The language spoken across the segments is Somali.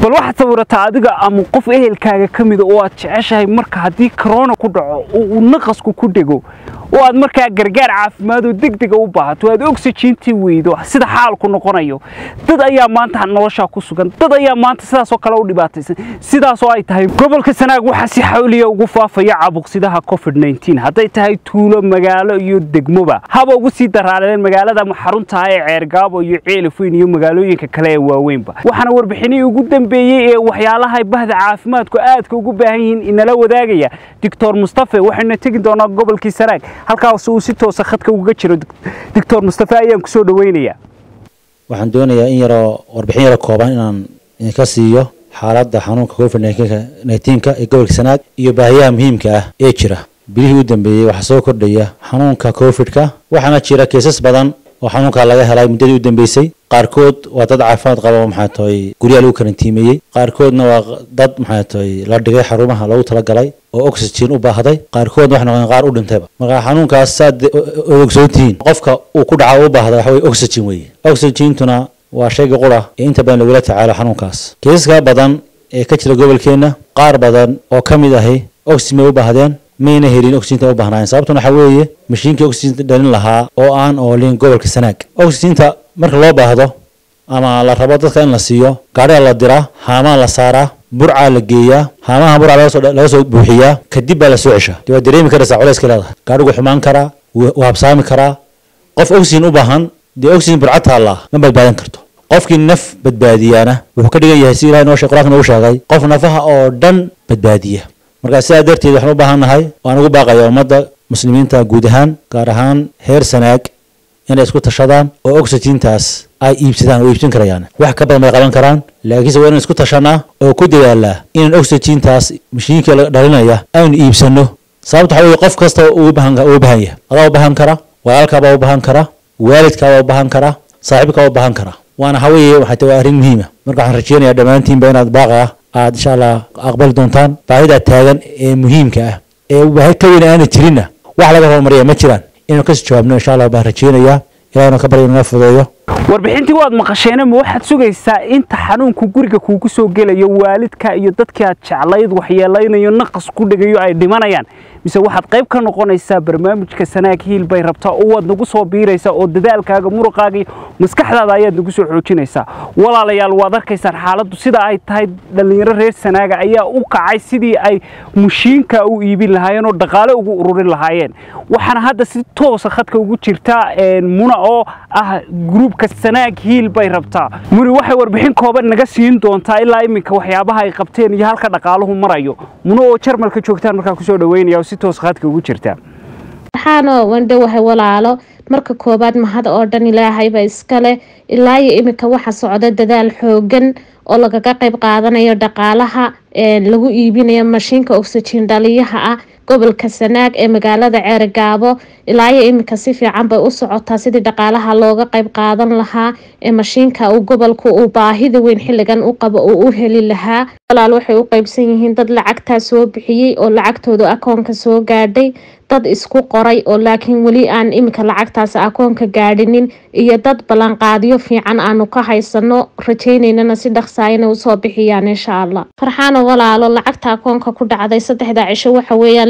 bal waxaad sawirataa adiga ama qof ehelkaaga ka mid oo aad jeceshahay marka haddii corona ku dhaco oo naqasku ku dhego oo aad markaa gargaar caafimaad oo degdeg u baahato aad oxygen-tii weydo sida xaalku noqonayo dad ayaa maanta nolosha ku sugan dad ayaa maanta sidaas oo kale u dhibaataysan sidaas oo ay tahay gobolka Sanaag waxa si xawliya ugu faafaya caabuqsidaha COVID-19 haday tahay tuulo magaalo iyo degmoba haba ugu sii daraaleen magaalada xarunta ee Ceergaabo iyo Ceelafweyn iyo magaalooyinka kale ee waaweynba waxana warbixinii ugu dambeeyay ee waxyaalaha bahda caafimaadku aadka ugu baahan yihiin in la wadaagaya Dr. Mustafa waxayna tagi doonaa gobolka Sanaag halkaas uu si toos ah khadka uga jiro Dr. Mustafa ayaan ku soo dhaweynaya waxaan doonayaa in warbixin yar kooban inaan ka siiyo xaaladda xanuunka COVID-19 ee gobolka Sanaag iyo baahiyaha muhiimka ah ee jira bilihii u dambeeyay waxa soo kordhaya xanuunka COVID-ka waxaana jira kiisas badan oo xanuunka laga helay muddadii u dambeysay qaarkood waa dad caafimaad qaba maxay tahay guriga lagu karantiimiyay qaarkoodna waa dad maxay tahay la dhigay xarumaha lagu talagalay oo oxygen u baahday qaarkoodna wax noqon qaar u dhintayba marka xanuunkaas saad ogsoontiin qofka uu ku dhaca u baahday waxa way oxygen weeye oxygen-tuna waa shayga qura ee inta badan lagula tacaalo xanuunkaas kiisaska badan ee ka jira gobolkeena qaar badan oo ka mid ah oxygen u baahdeen mayna helin oxygen u baahnaan sababtuna waxa weeye mashiinka oxygen dhalin lahaa oo aan oolin gobolka Sanaag oxygen marka loo baahdo ama la rabo dadka in la siiyo gaari la dira haama la saara burca la geeyaa haamaha burca laga soo buuxiyaa kadib baa la soo ceshaa dib dareemi karaysa culayska leedahay gaarigu xumaan kara waa habsaami kara qof oxygen u baahan oxygen burca taala ma badbaadan karto qofkii naf badbaadiyana wuxuu ka dhigan yahay si Ilaahay noo sheegay quraanka noo sheegay qof nafaha oo dhan badbaadiya marka sidaa darteed waxaan u baahanahay waan ugu baaqayaa ummadda muslimiinta guud ahaan gaar ahaan heer Sanaag inay isku tashadaan oo oxygen-taas ay iibsadaan oo iibsan karayaan wax ka badan ay qaban karaan laakiin waa in isku tashanaa oo ku dadaalaa in oxygen-taas mashiinka la dhalinaya aan iibsano sababta waxa weeye qof kasta uu baahan yahay adaa u baahan kara walaalka u baahan kara waalidka u baahan kara saaxiibka u baahan kara waana haweeye waxa tahay arrin muhiim ah marka waxaan rajeynayaa dhamaantiin inaad baaqa aad insha Allah aqbal doontaan baahida taagan ee muhiimka ah ee waxa ka weyn aan jirina wax laga hormariyo ma jiraan inuu ka jawaabno insha Allah baan rajeynayaa ilaahna ka baryayna fudeeyo warbixintii waad maqasheen ma waxaad sugaysaa inta xanuunku guriga kuugu soo gelayo waalidka iyo dadkii aad jeclayd waxyeelaynayo naqas ku dhigayo ay dhimanayaan mise waxaad qayb ka noqonaysaa barnaamijka Sanaag Hiil bay rabtaa oo waad nagu soo biiraysaa oo dadaalkaaga muruqaaga maskaxdaada ayaad nagu soo xoojinaysaa walaalayaal waad arkaysaan xaaladdu sida ay tahay dhalinyaro reer Sanaaga ayaa u kacay sidii ay mushiinka u iibin lahaayeen oo dhaqaale ugu ururin lahaayeen waxaana hadda si toos ah khadka ugu jirta muna oo ah groupka Sanaag Hiil bay rabtaa muri waxay warbixin kooban naga siin doontaa ilaa iminka waxyaabaha ay qabteen iyo halka dhaqaaluhu marayo muna oo Jarmalka joogtaan markaa ku soo dhaweynaya si toos khadka ugu jirta waxaana wanda waxa walaalo marka koobaad mahad oo dhan Ilaahay ba iska leh ilaa iminka waxa socda dadaal xoogan oo laga qayb qaadanayo dhaqaalaha lagu iibinayo mashiinka oxygen dhaliyaha ah gobolka Sanaag ee magaalada Ceergaabo ilaa iminka si fiican bay u socotaa sidii dhaqaalaha looga qayb qaadan lahaa ee mashiinka uu gobolku u baahida weyn xilligan u qabo oo u heli lahaa walaal waxay u qaybsan yihiin dad lacagta soo bixiyay oo lacagtooda akoonka soo gaadhay dad isku qoray oo laakiin wali aan iminka lacagtaas akoonka gaadhinin iyo dad balan qaadiyo fiican aanu ka haysano rajaynayna si dhaqsaayna u soo bixiyaan insha Allah farxaan walaalo lacagta akoonka ku dhacday 3 cisho waxa weeyaan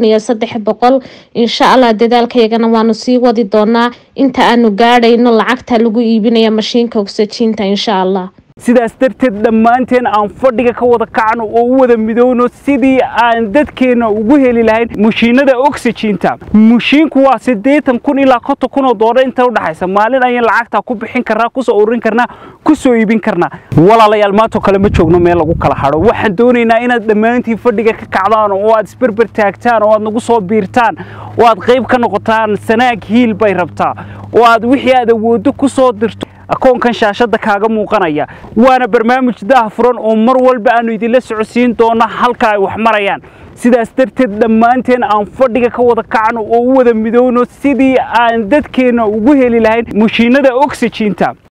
6300 insha Allah dadaalkaygana waanu sii wadi doonaa inta aanu gaadhayno lacagta lagu iibinayo mashiinka oxygen-ta insha Allah sidaas darteed dhammaanteen aan fadhiga ka wada kacno oo wada midowno sidii aan dadkeena ugu heli lahayn mashiinada oxygen-ta mashiinku waa 80,000 ilaa 50,000 doolar inta u dhaxaysa maalin ayaan lacagta ku bixin karnaa ku soo ururin karnaa ku soo iibin karnaa walaalayaal maanta kale ma joogno meel lagu kala xaro waxaan doonaynaa inaad dhammaantiin fadhiga ka kacdaan oo aad isbarbar taagtaan oo aad nagu soo biirtaan oo aad qayb ka noqotaan Sanaag Hiil bay rabtaa oo aad wixii aad awoodo ku soo dirto akoonkan shaashada kaaga muuqanaya waana barnaamij daahfuran oo mar walba aanu idin la socodsiin doona halka ay wax marayaan sidaas darteed dhammaanteen aan fadhiga ka wada kacno oo wada midowno sidii aan dadkeena ugu heli lahayn mashiinada oxygen-ta